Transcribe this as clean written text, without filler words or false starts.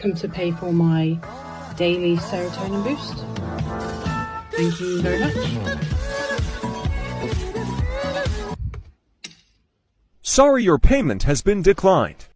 come to pay for my daily serotonin boost. Thank you very much. Sorry, your payment has been declined.